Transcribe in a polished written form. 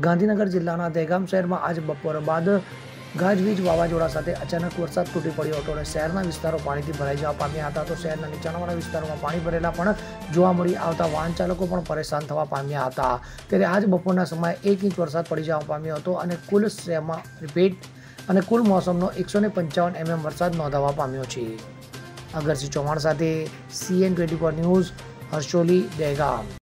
ગાંધીનગર જિલ્લાના દહેગામ શહેરમાં આજ બપોર બાદ ગાજવીજ વાવાઝોડા સાથે અચાનક વરસાદ તૂટી પડ્યો હતો અને શહેરના વિસ્તારો પાણીથી ભરાઈ જવા પામ્યા હતા. તો શહેરના નીચાણવાળા વિસ્તારોમાં પાણી ભરેલા પણ જોવા મળી આવતા વાહન ચાલકો પણ પરેશાન થવા પામ્યા હતા. ત્યારે આજ બપોરના સમયે 1 ઇંચ વરસાદ પડી જવા પામ્યો હતો અને કુલ મોસમનો 155 mm વરસાદ નોંધાવા પામ્યો છે. અગરસિંહ ચૌહાણ સાથે CN24 ન્યૂઝ, હર્ષોલી, દહેગામ.